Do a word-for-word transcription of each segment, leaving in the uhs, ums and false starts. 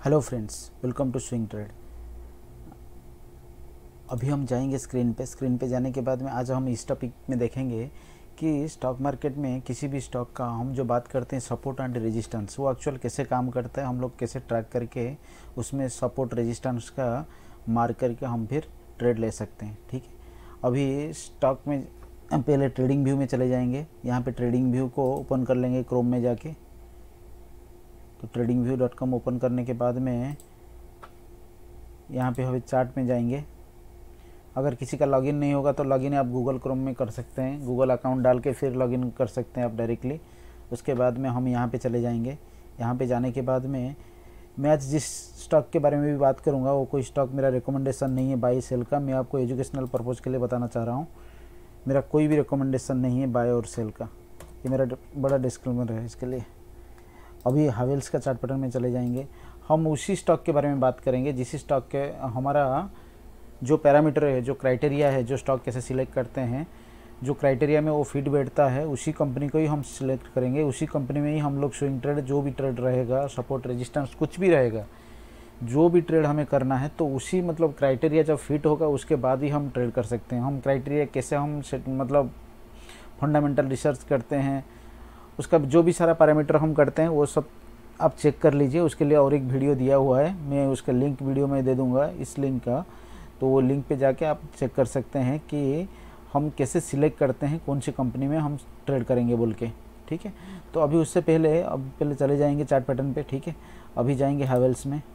Hello friends, welcome to swing trade. अभी हम जाएंगे स्क्रीन पे। स्क्रीन पे जाने के बाद में आज हम इस टॉपिक में देखेंगे कि स्टॉक मार्केट में किसी भी स्टॉक का हम जो बात करते हैं सपोर्ट एंड रेजिस्टेंस, वो एक्चुअल कैसे काम करता है, हम लोग कैसे ट्रैक करके उसमें सपोर्ट रेजिस्टेंस का मार्क करके हम फिर ट्रेड ले सकते हैं। ठीक है, अभी स्टॉक में हम पहले ट्रेडिंग व्यू में चले जाएंगे। यहाँ पे ट्रेडिंग व्यू को ओपन कर लेंगे क्रोम में जाके। तो TradingView dot com open करने के बाद में यहाँ पे हमें चार्ट में जाएंगे। अगर किसी का लॉगिन नहीं होगा तो लॉगिन आप गूगल क्रोम में कर सकते हैं, गूगल अकाउंट डाल के फिर लॉगिन कर सकते हैं आप डायरेक्टली। उसके बाद में हम यहाँ पे चले जाएंगे। यहाँ पे जाने के बाद में मैं आज जिस स्टॉक के बारे में भी बात करूँगा वो कोई स्टॉक मेरा रिकमेंडेशन नहीं है बाई सेल का। मैं आपको एजुकेशनल पर्पज़ के लिए बताना चाह रहा हूँ। मेरा कोई भी रिकमेंडेशन नहीं है बाय और सेल का, ये मेरा बड़ा डिस्क्लेमर है इसके लिए। अभी हैवेल्स का चार्ट पैटर्न में चले जाएंगे। हम उसी स्टॉक के बारे में बात करेंगे जिस स्टॉक के हमारा जो पैरामीटर है, जो क्राइटेरिया है, जो स्टॉक कैसे सिलेक्ट करते हैं, जो क्राइटेरिया में वो फिट बैठता है उसी कंपनी को ही हम सिलेक्ट करेंगे। उसी कंपनी में ही हम लोग स्विंग ट्रेड, जो भी ट्रेड रहेगा, सपोर्ट रेजिस्टेंस कुछ भी रहेगा, जो भी ट्रेड हमें करना है तो उसी मतलब क्राइटेरिया जब फिट होगा उसके बाद ही हम ट्रेड कर सकते हैं। हम क्राइटेरिया कैसे हम मतलब फंडामेंटल रिसर्च करते हैं, उसका जो भी सारा पैरामीटर हम करते हैं वो सब आप चेक कर लीजिए। उसके लिए और एक वीडियो दिया हुआ है, मैं उसका लिंक वीडियो में दे दूंगा इस लिंक का, तो वो लिंक पे जाके आप चेक कर सकते हैं कि हम कैसे सिलेक्ट करते हैं कौन सी कंपनी में हम ट्रेड करेंगे बोल के। ठीक है, तो अभी उससे पहले अब पहले चले जाएंगे चार्ट पैटर्न पे। ठीक है, अभी जाएंगे हैवेल्स में।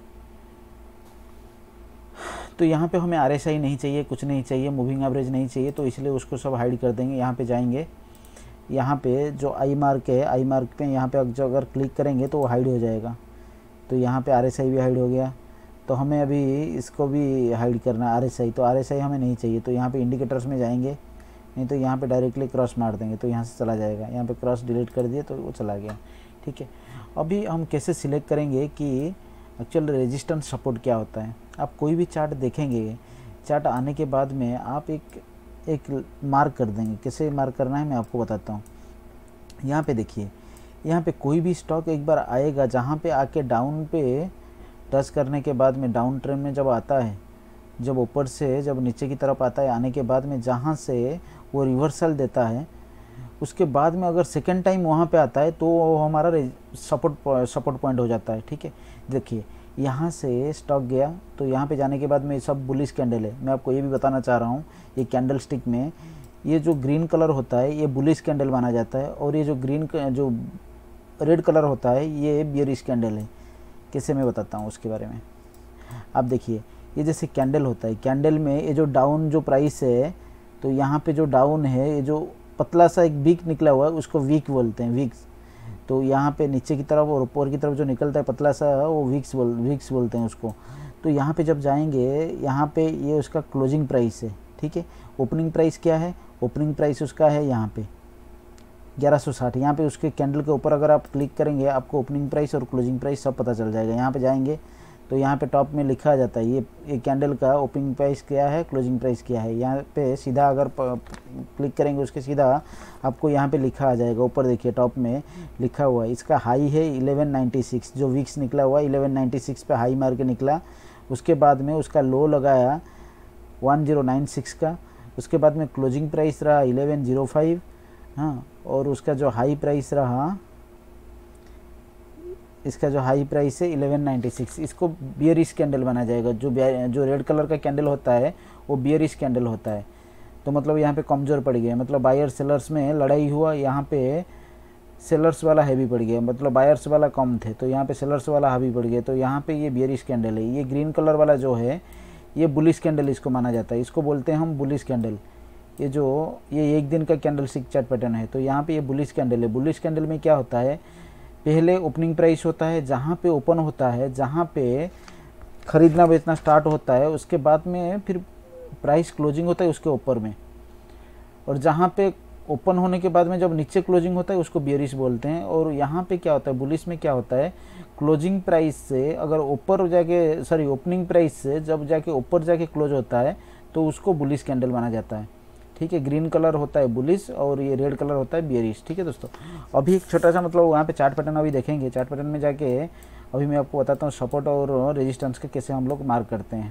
तो यहाँ पे हमें आर एस आई नहीं चाहिए, कुछ नहीं चाहिए, मूविंग एवरेज नहीं चाहिए, तो इसलिए उसको सब हाइड कर देंगे। यहाँ पे जाएंगे, यहाँ पे जो आई मार्क है, आई मार्क पे यहाँ पे जो अगर क्लिक करेंगे तो वो हाइड हो जाएगा। तो यहाँ पे आर एस आई भी हाइड हो गया, तो हमें अभी इसको भी हाइड करना है आर एस आई। तो आर एस आई हमें नहीं चाहिए, तो यहाँ पे इंडिकेटर्स में जाएंगे, नहीं तो यहाँ पे डायरेक्टली क्रॉस मार देंगे तो यहाँ से चला जाएगा। यहाँ पे क्रॉस डिलीट कर दिए तो वो चला गया। ठीक है, अभी हम कैसे सिलेक्ट करेंगे कि एक्चुअल रेजिस्टेंस सपोर्ट क्या होता है। आप कोई भी चार्ट देखेंगे, चार्ट आने के बाद में आप एक एक मार्क कर देंगे। कैसे मार्क करना है मैं आपको बताता हूँ। यहाँ पे देखिए, यहाँ पे कोई भी स्टॉक एक बार आएगा जहाँ पे आके डाउन पे टच करने के बाद में डाउन ट्रेंड में जब आता है, जब ऊपर से जब नीचे की तरफ आता है, आने के बाद में जहाँ से वो रिवर्सल देता है उसके बाद में अगर सेकेंड टाइम वहाँ पे आता है तो वो हमारा सपोर्ट सपोर्ट पॉइंट हो जाता है। ठीक है, देखिए यहाँ से स्टॉक गया तो यहाँ पे जाने के बाद में सब बुलिश कैंडल है। मैं आपको ये भी बताना चाह रहा हूँ, ये कैंडल स्टिक में ये जो ग्रीन कलर होता है ये बुलिश कैंडल माना जाता है, और ये जो ग्रीन जो रेड कलर होता है ये बियरिश कैंडल है। कैसे मैं बताता हूँ उसके बारे में। आप देखिए, ये जैसे कैंडल होता है, कैंडल में ये जो डाउन जो प्राइस है, तो यहाँ पे जो डाउन है, ये जो पतला सा एक वीक निकला हुआ है उसको वीक बोलते हैं, वीक्स। तो यहाँ पे नीचे की तरफ और ऊपर की तरफ जो निकलता है पतला सा, वो वीक्स बोल वीक्स बोलते हैं उसको। तो यहाँ पे जब जाएंगे, यहाँ पे ये उसका क्लोजिंग प्राइस है। ठीक है, ओपनिंग प्राइस क्या है, ओपनिंग प्राइस उसका है यहाँ पे ग्यारह सौ साठ। यहाँ पे उसके कैंडल के ऊपर अगर आप क्लिक करेंगे आपको ओपनिंग प्राइस और क्लोजिंग प्राइस सब पता चल जाएगा। यहाँ पे जाएंगे तो यहाँ पे टॉप में लिखा जाता है ये ये कैंडल का ओपनिंग प्राइस क्या है, क्लोजिंग प्राइस क्या है। यहाँ पे सीधा अगर क्लिक करेंगे उसके सीधा आपको यहाँ पे लिखा आ जाएगा। ऊपर देखिए टॉप में लिखा हुआ है, इसका हाई है इलेवन नाइन्टी सिक्स, जो वीक्स निकला हुआ है इलेवन नाइन्टी सिक्स पे हाई मार के निकला। उसके बाद में उसका लो लगाया वन ज़ीरो नाइन सिक्स का। उसके बाद में क्लोजिंग प्राइस रहा इलेवन ज़ीरो फाइव, हाँ, और उसका जो हाई प्राइस रहा, इसका जो हाई प्राइस है इलेवन नाइन्टी सिक्स। इसको बियरिश कैंडल माना जाएगा। जो जो रेड कलर का कैंडल होता है वो बियरिश कैंडल होता है। तो मतलब यहाँ पे कमज़ोर पड़ गया, मतलब बायर सेलर्स में लड़ाई हुआ, यहाँ पे सेलर्स वाला हैवी पड़ गया, मतलब बायर्स वाला कम थे तो यहाँ पे सेलर्स वाला हैवी पड़ गया। तो यहाँ पे ये बियरिश कैंडल है। ये ग्रीन कलर वाला जो है ये बुलिश कैंडल इसको माना जाता है, इसको बोलते हैं हम बुलिश कैंडल। ये जो ये एक दिन का कैंडल स्टिक चार्ट पैटर्न है, तो यहाँ पे ये बुलिश कैंडल है। बुलिश कैंडल में क्या होता है, पहले ओपनिंग प्राइस होता है, जहाँ पे ओपन होता है, जहाँ पे ख़रीदना बेचना स्टार्ट होता है, उसके बाद में फिर प्राइस क्लोजिंग होता है उसके ऊपर में, और जहाँ पे ओपन होने के बाद में जब नीचे क्लोजिंग होता है उसको बियरिश बोलते हैं। और यहाँ पे क्या होता है, बुलिश में क्या होता है, क्लोजिंग प्राइस से अगर ऊपर जाके सॉरी ओपनिंग प्राइस से जब जाके ऊपर जाके क्लोज होता है तो उसको बुलिश कैंडल माना जाता है। ठीक है, ग्रीन कलर होता है बुलिश और ये रेड कलर होता है बियरिश। ठीक है दोस्तों, अभी एक छोटा सा मतलब वहाँ पे चार्ट पैटर्न अभी देखेंगे। चार्ट पैटर्न में जाके अभी मैं आपको बताता हूँ सपोर्ट और रेजिस्टेंस के कैसे हम लोग मार्क करते हैं।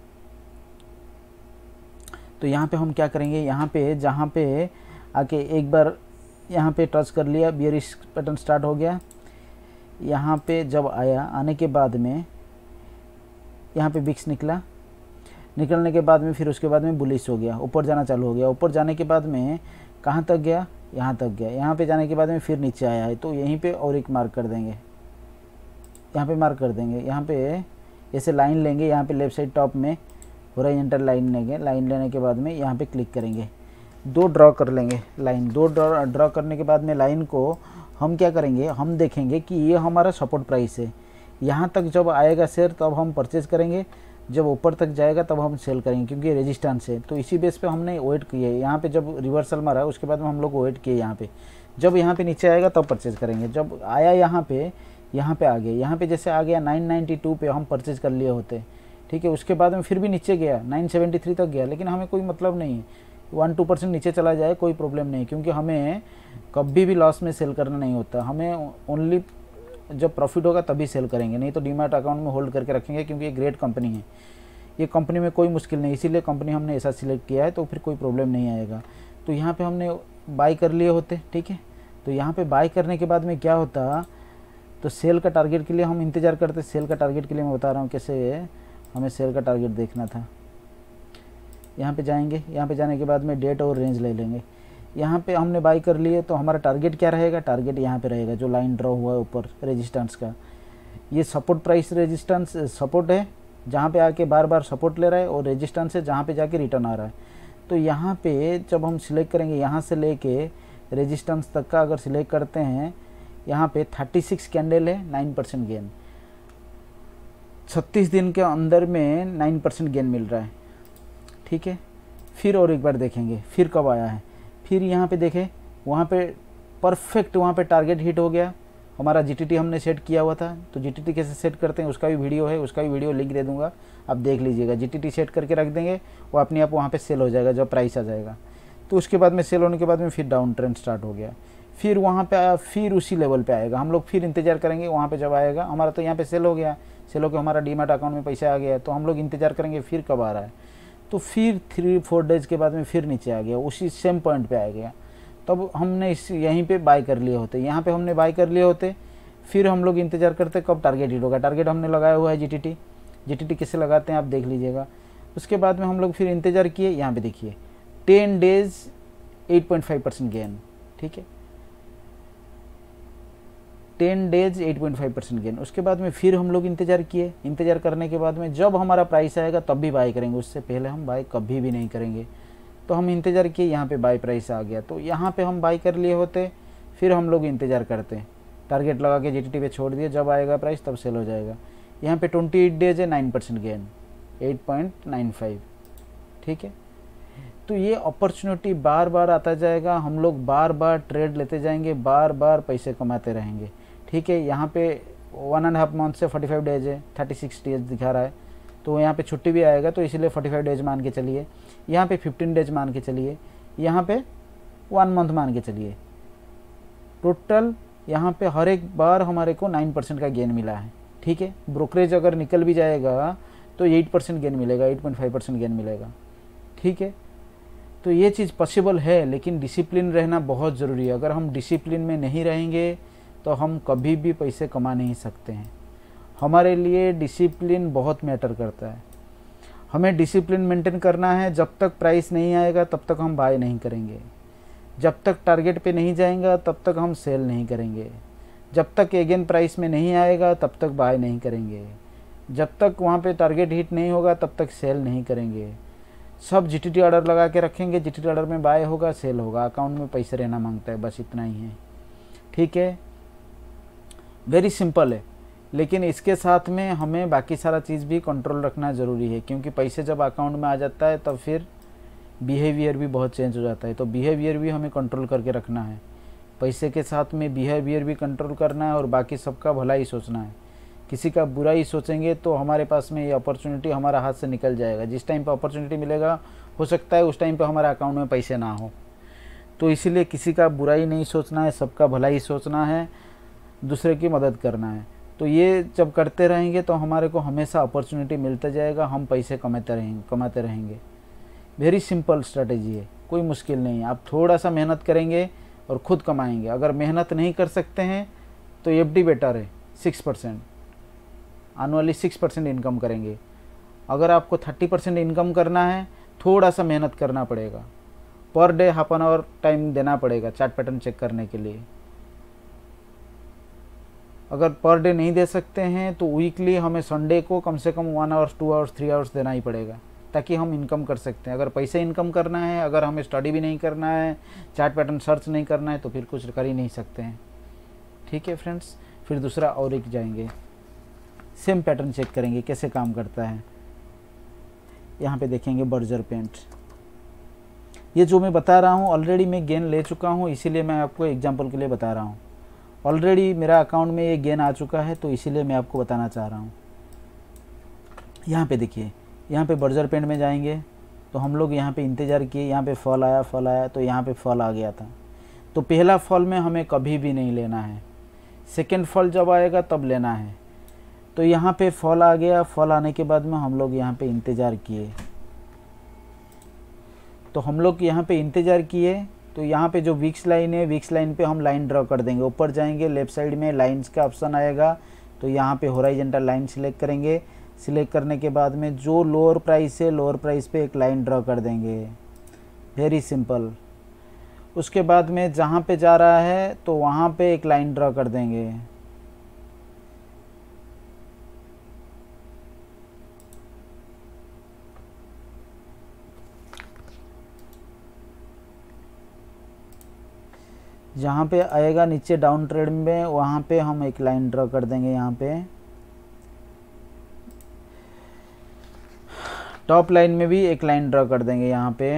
तो यहाँ पे हम क्या करेंगे, यहाँ पे जहाँ पे आके एक बार यहाँ पे टच कर लिया, बियरिश पैटर्न स्टार्ट हो गया। यहाँ पे जब आया, आने के बाद में यहाँ पे बिक्स निकला, निकलने के बाद में फिर उसके बाद में बुलिश हो गया, ऊपर जाना चालू हो गया। ऊपर जाने के बाद में कहाँ तक गया, यहाँ तक गया। यहाँ पे जाने के बाद में फिर नीचे आया है, तो यहीं पे और एक मार्क कर देंगे, यहाँ पे मार्क कर देंगे। यहाँ पे ऐसे लाइन लेंगे, यहाँ पे लेफ्ट साइड टॉप में हॉरिजॉन्टल लाइन लेंगे। लाइन लेने के बाद में यहाँ पे क्लिक करेंगे, दो ड्रॉ कर लेंगे लाइन। दो ड्रॉ ड्रॉ करने के बाद में लाइन को हम क्या करेंगे, हम देखेंगे कि ये हमारा सपोर्ट प्राइस है। यहाँ तक जब आएगा शेयर तब हम परचेज़ करेंगे, जब ऊपर तक जाएगा तब हम सेल करेंगे, क्योंकि ये रेजिस्टेंस है। तो इसी बेस पे हमने वेट किए। यहाँ पे जब रिवर्सल मारा उसके बाद में हम लोग वेट किए यहाँ पे, जब यहाँ पे नीचे आएगा तब परचेज़ करेंगे। जब आया यहाँ पे, यहाँ पे आ गया, यहाँ पे जैसे आ गया नाइन नाइन्टी टू पे हम परचेज़ कर लिए होते, ठीक है। उसके बाद में फिर भी नीचे गया, नाइन सेवेंटी थ्री तक गया, लेकिन हमें कोई मतलब नहीं है, वन टू परसेंट नीचे चला जाए कोई प्रॉब्लम नहीं, क्योंकि हमें कभी भी लॉस में सेल करना नहीं होता। हमें ओनली जब प्रॉफिट होगा तभी सेल करेंगे, नहीं तो डीमैट अकाउंट में होल्ड करके रखेंगे, क्योंकि ये ग्रेट कंपनी है। ये कंपनी में कोई मुश्किल नहीं, इसीलिए कंपनी हमने ऐसा सिलेक्ट किया है, तो फिर कोई प्रॉब्लम नहीं आएगा। तो यहाँ पे हमने बाई कर लिए होते, ठीक है। तो यहाँ पे बाई करने के बाद में क्या होता, तो सेल का टारगेट के लिए हम इंतज़ार करते। सेल का टारगेट के लिए मैं बता रहा हूँ कैसे हमें सेल का टारगेट देखना था। यहाँ पे जाएंगे, यहाँ पे जाने के बाद में डेट और रेंज ले लेंगे। यहाँ पे हमने बाई कर लिए, तो हमारा टारगेट क्या रहेगा, टारगेट यहाँ पे रहेगा जो लाइन ड्रॉ हुआ है ऊपर रेजिस्टेंस का। ये सपोर्ट प्राइस रेजिस्टेंस सपोर्ट है, जहाँ पे आके बार बार सपोर्ट ले रहा है, और रेजिस्टेंस है जहाँ पे जाके रिटर्न आ रहा है। तो यहाँ पे जब हम सिलेक्ट करेंगे, यहाँ से लेके रेजिस्टेंस तक का अगर सिलेक्ट करते हैं, यहाँ पे थर्टी सिक्स कैंडल है, नाइन परसेंट गेन। छत्तीस दिन के अंदर में नाइन परसेंट गेन मिल रहा है, ठीक है। फिर और एक बार देखेंगे फिर कब आया है, फिर यहाँ पे देखें, वहाँ पे परफेक्ट वहाँ पे टारगेट हिट हो गया। हमारा जीटीटी हमने सेट किया हुआ था, तो जीटीटी कैसे सेट करते हैं उसका भी वीडियो है, उसका भी वीडियो लिंक दे दूंगा, आप देख लीजिएगा। जीटीटी सेट करके रख देंगे, वो अपने आप वहाँ पे सेल हो जाएगा जब प्राइस आ जाएगा। तो उसके बाद में सेल होने के बाद में फिर डाउन ट्रेंड स्टार्ट हो गया, फिर वहाँ पे आया, फिर उसी लेवल पे आएगा। हम लोग फिर इंतजार करेंगे वहाँ पे जब आएगा। हमारा तो यहाँ पे सेल हो गया, सेल होकर हमारा डीमैट अकाउंट में पैसा आ गया, तो हम लोग इंतजार करेंगे फिर कब आ रहा है। तो फिर थ्री फोर डेज के बाद में फिर नीचे आ गया, उसी सेम पॉइंट पे आ गया, तब हमने इस यहीं पे बाय कर लिए होते। यहाँ पे हमने बाय कर लिए होते, फिर हम लोग इंतजार करते कब टारगेट हिट होगा। टारगेट हमने लगाया हुआ है जीटीटी, जीटीटी कैसे लगाते हैं आप देख लीजिएगा। उसके बाद में हम लोग फिर इंतजार किए, यहाँ पे देखिए ten days eight point five percent gain, ठीक है, ten days eight point five percent gain. उसके बाद में फिर हम लोग इंतजार किए, इंतजार करने के बाद में जब हमारा प्राइस आएगा तब भी बाय करेंगे, उससे पहले हम बाय कभी भी नहीं करेंगे। तो हम इंतजार किए, यहाँ पे बाय प्राइस आ गया, तो यहाँ पे हम बाय कर लिए होते, फिर हम लोग इंतजार करते, टारगेट लगा के जीटीटी पे छोड़ दिए, जब आएगा प्राइस तब सेल हो जाएगा। यहाँ पे ट्वेंटी एट डेज है, nine percent gain, eight point nine five, ठीक है। तो ये अपॉर्चुनिटी बार बार आता जाएगा, हम लोग बार बार ट्रेड लेते जाएंगे, बार बार पैसे कमाते रहेंगे, ठीक है। यहाँ पे वन एंड हाफ मंथ से फोर्टी फाइव डेज है, थर्टी सिक्स डेज दिखा रहा है, तो यहाँ पे छुट्टी भी आएगा, तो इसीलिए फोर्टी फाइव डेज मान के चलिए। यहाँ पे फिफ्टीन डेज मान के चलिए, यहाँ पे वन मंथ मान के चलिए। टोटल यहाँ पे हर एक बार हमारे को नाइन परसेंट का गेन मिला है, ठीक है। ब्रोकरेज अगर निकल भी जाएगा तो एट परसेंट गेन मिलेगा, eight point five percent gain मिलेगा, ठीक है। तो ये चीज़ पॉसिबल है, लेकिन डिसिप्लिन रहना बहुत ज़रूरी है। अगर हम डिसिप्लिन में नहीं रहेंगे तो हम कभी भी पैसे कमा नहीं सकते हैं। हमारे लिए डिसिप्लिन बहुत मैटर करता है, हमें डिसिप्लिन मेंटेन करना है। जब तक प्राइस नहीं आएगा तब तक हम बाय नहीं करेंगे, जब तक टारगेट पे नहीं जाएगा तब तक हम सेल नहीं करेंगे, जब तक अगेन प्राइस में नहीं आएगा तब तक बाय नहीं करेंगे, जब तक वहाँ पे टारगेट हिट नहीं होगा तब तक सेल नहीं करेंगे। सब जीटीटी ऑर्डर लगा के रखेंगे, जीटीटी ऑर्डर में बाय होगा, सेल होगा, अकाउंट में पैसे रहना मांगता है, बस इतना ही है, ठीक है। वेरी सिंपल है, लेकिन इसके साथ में हमें बाकी सारा चीज़ भी कंट्रोल रखना ज़रूरी है, क्योंकि पैसे जब अकाउंट में आ जाता है तब फिर बिहेवियर भी बहुत चेंज हो जाता है। तो बिहेवियर भी हमें कंट्रोल करके रखना है, पैसे के साथ में बिहेवियर भी कंट्रोल करना है, और बाकी सबका भला ही सोचना है। किसी का बुरा ही सोचेंगे तो हमारे पास में ये अपॉर्चुनिटी हमारा हाथ से निकल जाएगा। जिस टाइम पे अपॉर्चुनिटी मिलेगा हो सकता है उस टाइम पे हमारे अकाउंट में पैसे ना हो। तो इसीलिए किसी का बुरा ही नहीं सोचना है, सबका भला ही सोचना है, दूसरे की मदद करना है। तो तो ये जब करते रहेंगे तो हमारे को हमेशा अपॉर्चुनिटी मिलता जाएगा, हम पैसे कमाते रहेंगे कमाते रहेंगे वेरी सिंपल स्ट्रैटेजी है, कोई मुश्किल नहीं है। आप थोड़ा सा मेहनत करेंगे और ख़ुद कमाएंगे। अगर मेहनत नहीं कर सकते हैं तो एफडी बेटर है, six percent annually six percent income करेंगे। अगर आपको थर्टी परसेंट इनकम करना है, थोड़ा सा मेहनत करना पड़ेगा, per day half an hour time देना पड़ेगा चार्ट पैटर्न चेक करने के लिए। अगर पर डे नहीं दे सकते हैं तो वीकली हमें संडे को कम से कम one hours two hours three hours देना ही पड़ेगा, ताकि हम इनकम कर सकते हैं। अगर पैसे इनकम करना है, अगर हमें स्टडी भी नहीं करना है, चार्ट पैटर्न सर्च नहीं करना है, तो फिर कुछ कर ही नहीं सकते हैं। ठीक है फ्रेंड्स, फिर दूसरा और एक जाएंगे, सेम पैटर्न चेक करेंगे कैसे काम करता है। यहाँ पे देखेंगे बर्जर पेंट। ये जो मैं बता रहा हूँ ऑलरेडी मैं गेन ले चुका हूँ, इसीलिए मैं आपको एग्जांपल के लिए बता रहा हूँ। ऑलरेडी मेरा अकाउंट में ये गेन आ चुका है, तो इसीलिए मैं आपको बताना चाह रहा हूँ। यहाँ पे देखिए, यहाँ पे बर्जर पेंट में जाएंगे तो हम लोग यहाँ पे इंतज़ार किए, यहाँ पे फॉल आया फॉल आया तो यहाँ पे फॉल आ गया था। तो पहला फॉल में हमें कभी भी नहीं लेना है, सेकेंड फॉल जब आएगा तब लेना है। तो यहाँ पे फॉल आ गया, फॉल आने के बाद में हम लोग यहाँ पे इंतज़ार किए। तो हम लोग यहाँ पे इंतज़ार किए तो यहाँ पे जो विक्स लाइन है, विक्स लाइन पे हम लाइन ड्रॉ कर देंगे। ऊपर जाएंगे, लेफ्ट साइड में लाइंस का ऑप्शन आएगा, तो यहाँ पे हॉरिजॉन्टल लाइन सिलेक्ट करेंगे। सिलेक्ट करने के बाद में जो लोअर प्राइस है, लोअर प्राइस पे एक लाइन ड्रॉ कर देंगे, वेरी सिंपल। उसके बाद में जहाँ पे जा रहा है तो वहाँ पे एक लाइन ड्रॉ कर देंगे। जहाँ पे आएगा नीचे डाउन ट्रेड में, वहाँ पे हम एक लाइन ड्रॉ कर देंगे। यहाँ पे टॉप लाइन में भी एक लाइन ड्रॉ कर देंगे। यहाँ पे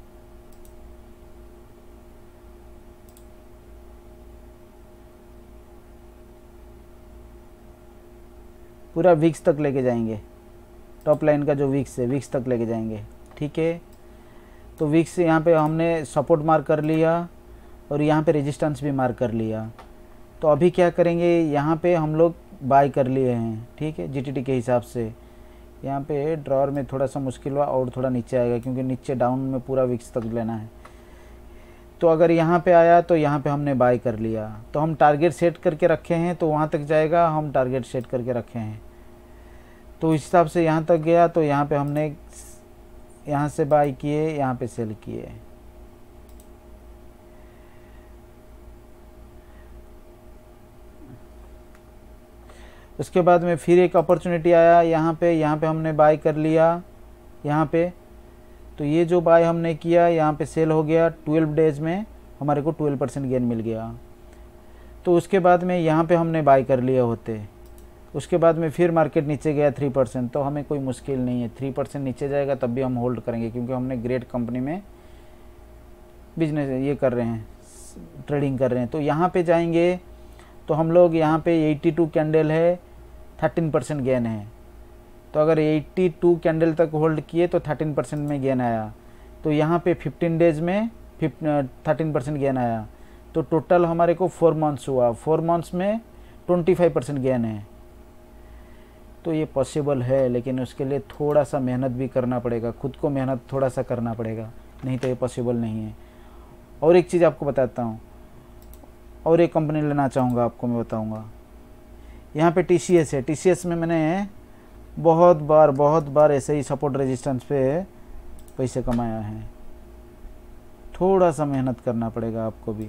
पूरा विक्स तक लेके जाएंगे, टॉप लाइन का जो विक्स है विक्स तक लेके जाएंगे। ठीक है, तो विक्स यहाँ पे हमने सपोर्ट मार्क कर लिया और यहाँ पे रेजिस्टेंस भी मार्क कर लिया। तो अभी क्या करेंगे, यहाँ पे हम लोग बाय कर लिए हैं। ठीक है, जीटीटी के हिसाब से। यहाँ पे ड्रॉअर में थोड़ा सा मुश्किल हुआ और थोड़ा नीचे आएगा, क्योंकि नीचे डाउन में पूरा विक्स तक लेना है। तो अगर यहाँ पे आया तो यहाँ पे हमने बाय कर लिया। तो हम टारगेट सेट करके रखे हैं, तो वहाँ तक जाएगा, हम टारगेट सेट करके रखे हैं। तो इस हिसाब से यहाँ तक गया, तो यहाँ पे हमने यहाँ से बाय किए, यहाँ पे सेल किए। उसके बाद में फिर एक अपॉर्चुनिटी आया यहाँ पे, यहाँ पे हमने बाय कर लिया यहाँ पे। तो ये जो बाय हमने किया यहाँ पे सेल हो गया, ट्वेल्व डेज में हमारे को ट्वेल्व परसेंट गेन मिल गया। तो उसके बाद में यहाँ पे हमने बाय कर लिए होते, उसके बाद में फिर मार्केट नीचे गया थ्री परसेंट, तो हमें कोई मुश्किल नहीं है, थ्री परसेंट नीचे जाएगा तब भी हम होल्ड करेंगे, क्योंकि हमने ग्रेट कंपनी में बिजनेस ये कर रहे हैं, ट्रेडिंग कर रहे हैं। तो यहाँ पे जाएंगे तो हम लोग यहाँ पे एट्टी टू कैंडल है, थर्टीन परसेंट गेन है। तो अगर एट्टी टू कैंडल तक होल्ड किए तो थर्टीन परसेंट में गेन आया। तो यहाँ पे फिफ्टीन डेज में थर्टीन परसेंट गेन आया। तो टोटल हमारे को फोर मंथ्स हुआ, फोर मंथ्स में ट्वेंटी फाइव परसेंट गेन है। तो ये पॉसिबल है, लेकिन उसके लिए थोड़ा सा मेहनत भी करना पड़ेगा, खुद को मेहनत थोड़ा सा करना पड़ेगा, नहीं तो ये पॉसिबल नहीं है। और एक चीज़ आपको बताता हूँ, और एक कंपनी लेना चाहूँगा आपको, मैं बताऊँगा। यहाँ पे टी सी एस है, टी सी एस में मैंने बहुत बार बहुत बार ऐसे ही सपोर्ट रेजिस्टेंस पे पैसे कमाया है। थोड़ा सा मेहनत करना पड़ेगा आपको भी।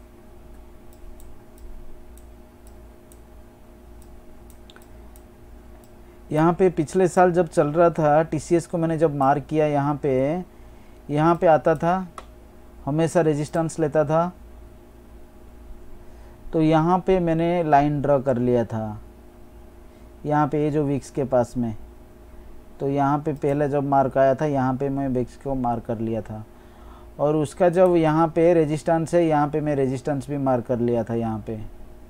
यहाँ पे पिछले साल जब चल रहा था टी सी एस को मैंने जब मार्क किया, यहाँ पे यहाँ पे आता था, हमेशा रेजिस्टेंस लेता था। तो यहाँ पे मैंने लाइन ड्रॉ कर लिया था, यहाँ पे ये जो विक्स के पास में। तो यहाँ पे पहले जब मार्क आया था, यहाँ पे मैं विक्स को मार्क कर लिया था। और उसका जब यहाँ पे रेजिस्टेंस है, यहाँ पे मैं रेजिस्टेंस भी मार्क कर लिया था यहाँ पे।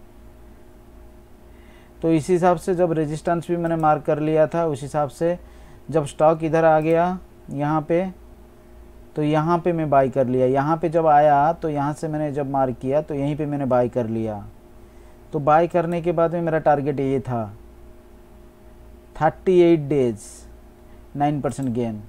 तो इस हिसाब से जब रेजिस्टेंस भी मैंने मार्क कर लिया था, उस हिसाब से जब स्टॉक इधर आ गया यहाँ पे, तो यहाँ पे मैं बाई कर लिया। यहाँ पे जब आया तो यहाँ से मैंने जब मार्क किया तो यहीं पे मैंने बाई कर लिया। तो बाय करने के बाद में मेरा टारगेट ये था thirty eight days nine percent gain,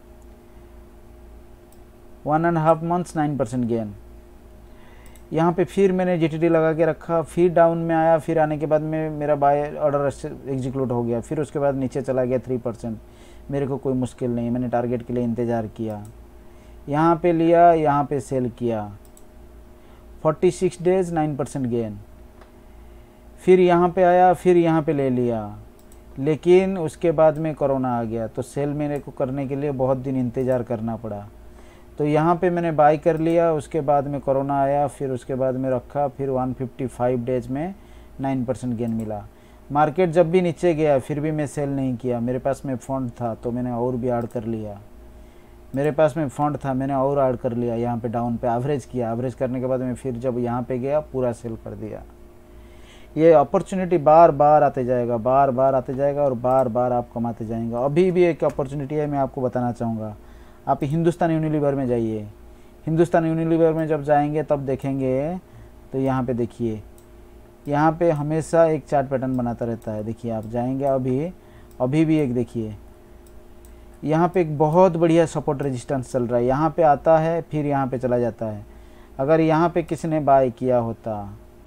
one and half months nine percent gain. यहाँ पे फिर मैंने जीटीडी लगा के रखा, फिर डाउन में आया, फिर आने के बाद में मेरा बाय ऑर्डर एग्जीक्यूट हो गया, फिर उसके बाद नीचे चला गया थ्री परसेंट। मेरे को कोई मुश्किल नहीं, मैंने टारगेट के लिए इंतज़ार किया, यहाँ पे लिया, यहाँ पे सेल किया, forty six days nine percent gain. फिर यहाँ पे आया, फिर यहाँ पे ले लिया, लेकिन उसके बाद में कोरोना आ गया, तो सेल मेरे को करने के लिए बहुत दिन इंतज़ार करना पड़ा। तो यहाँ पे मैंने बाय कर लिया, उसके बाद में कोरोना आया, फिर उसके बाद में रखा, फिर वन फिफ्टी फाइव डेज में नाइन परसेंट गेन मिला। मार्केट जब भी नीचे गया फिर भी मैं सेल नहीं किया, मेरे पास में फंड था तो मैंने और भी ऐड कर लिया, मेरे पास में फंड था मैंने और ऐड कर लिया। यहाँ पे डाउन पे एवरेज किया, एवरेज करने के बाद में फिर जब यहाँ पे गया पूरा सेल कर दिया। ये अपॉर्चुनिटी बार बार आते जाएगा, बार बार आते जाएगा और बार बार आप कमाते जाएंगे। अभी भी एक अपॉर्चुनिटी है, मैं आपको बताना चाहूँगा। आप हिंदुस्तान यूनिलीवर में जाइए, हिंदुस्तान यूनिलीवर में जब जाएंगे तब देखेंगे, तो यहाँ पे देखिए, यहाँ पे हमेशा एक चार्ट पैटर्न बनाता रहता है। देखिए आप जाएंगे, अभी अभी भी एक देखिए, यहाँ पे एक बहुत बढ़िया सपोर्ट रेजिस्टेंस चल रहा है, यहाँ पे आता है फिर यहाँ पे चला जाता है। अगर यहाँ पे किसी ने बाय किया होता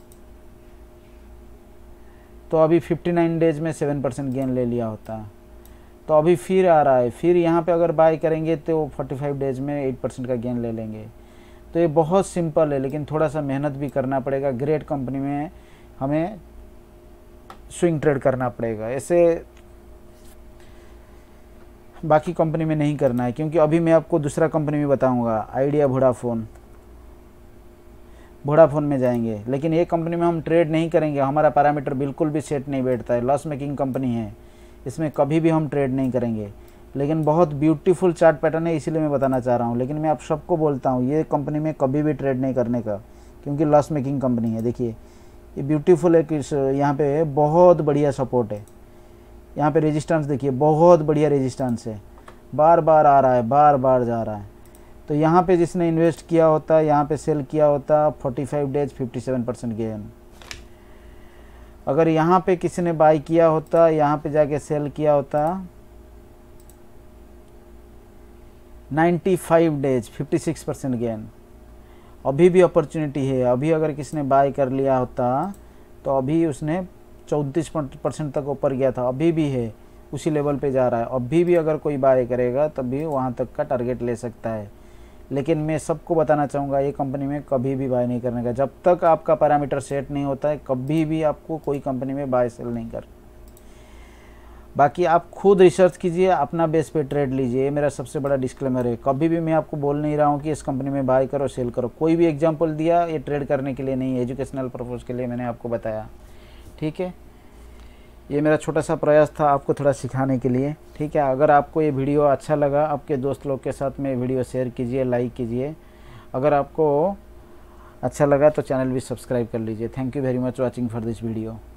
तो अभी फिफ्टी नाइन डेज में सेवन परसेंट गेन ले लिया होता। तो अभी फिर आ रहा है, फिर यहाँ पे अगर बाय करेंगे तो फोर्टी फाइव डेज में एट परसेंट का गेन ले लेंगे। तो ये बहुत सिंपल है, लेकिन थोड़ा सा मेहनत भी करना पड़ेगा। ग्रेट कंपनी में हमें स्विंग ट्रेड करना पड़ेगा, ऐसे बाकी कंपनी में नहीं करना है। क्योंकि अभी मैं आपको दूसरा कंपनी में बताऊंगा, आइडिया वोडाफोन, वोडाफोन में जाएंगे, लेकिन ये कंपनी में हम ट्रेड नहीं करेंगे। हमारा पैरामीटर बिल्कुल भी सेट नहीं बैठता है, लॉस मेकिंग कंपनी है, इसमें कभी भी हम ट्रेड नहीं करेंगे। लेकिन बहुत ब्यूटीफुल चार्ट पैटर्न है, इसीलिए मैं बताना चाह रहा हूँ। लेकिन मैं आप सबको बोलता हूँ ये कंपनी में कभी भी ट्रेड नहीं करने का, क्योंकि लॉस मेकिंग कंपनी है। देखिए ये ब्यूटीफुल है कि यहाँ पे बहुत बढ़िया सपोर्ट है, यहाँ पे रेजिस्टेंस देखिए, बहुत बढ़िया रेजिस्टेंस है, बार बार आ रहा है, बार बार जा रहा है। तो यहाँ पे जिसने इन्वेस्ट किया होता, यहाँ पे सेल किया होता, forty five days fifty seven percent gain. अगर यहाँ पे किसी ने बाय किया होता, यहाँ पे जाके सेल किया होता, ninety five days fifty six percent gain. अभी भी अपॉर्चुनिटी है, अभी अगर किसी ने बाय कर लिया होता तो अभी उसने चौंतीस परसेंट तक ऊपर गया था, अभी भी है, उसी लेवल पे जा रहा है। अभी भी अगर कोई बाय करेगा तब भी वहाँ तक का टारगेट ले सकता है। लेकिन मैं सबको बताना चाहूँगा ये कंपनी में कभी भी बाय नहीं करने का। जब तक आपका पैरामीटर सेट नहीं होता है, कभी भी आपको कोई कंपनी में बाय सेल नहीं कर। बाकी आप खुद रिसर्च कीजिए, अपना बेस पे ट्रेड लीजिए, ये मेरा सबसे बड़ा डिस्क्लेमर है। कभी भी मैं आपको बोल नहीं रहा हूँ कि इस कंपनी में बाय करो सेल करो, कोई भी एग्जांपल दिया ये ट्रेड करने के लिए नहीं, एजुकेशनल पर्पज़ के लिए मैंने आपको बताया, ठीक है। ये मेरा छोटा सा प्रयास था आपको थोड़ा सिखाने के लिए, ठीक है। अगर आपको ये वीडियो अच्छा लगा, आपके दोस्त लोग के साथ में वीडियो शेयर कीजिए, लाइक कीजिए। अगर आपको अच्छा लगा तो चैनल भी सब्सक्राइब कर लीजिए। Thank you very much watching for this video.